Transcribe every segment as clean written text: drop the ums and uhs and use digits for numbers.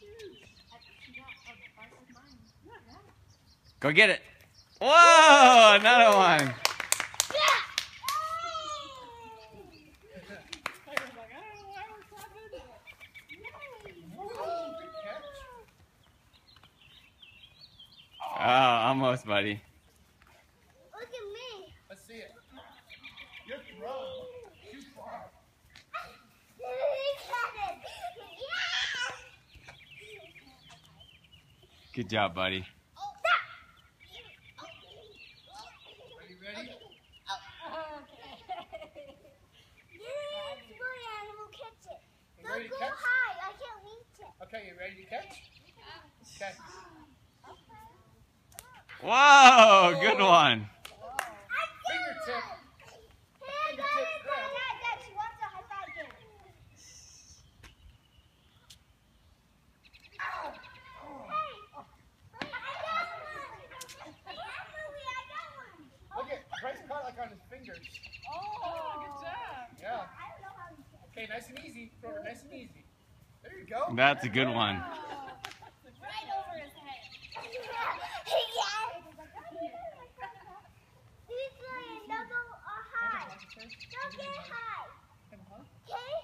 Go get it. Whoa, another one. Oh, almost, buddy. Look at me. Let's see it. You're thrown too far. Good job, buddy. Are you ready? Don't go high. I can't reach it. Okay, you ready to catch? Okay. Whoa, good one. Fingertip. Fingertip grab. Dad, she wants a high five game. Look at Bryce caught like on his fingers. Oh, good job. Yeah. Okay, nice and easy. Throw it nice and easy. There you go. That's a good one. Right over his head. He's playing. Don't go high. Don't get high. Okay?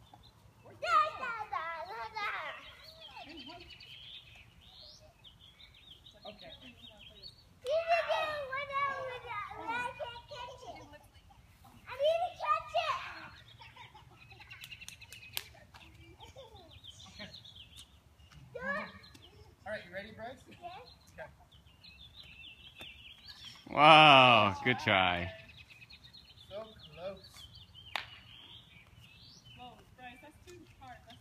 Okay. I can't catch it. I need to catch it. Do it. All right, you ready, Bryce? Yes. Okay. Wow, good try. So close. Whoa, Bryce, that's too hard.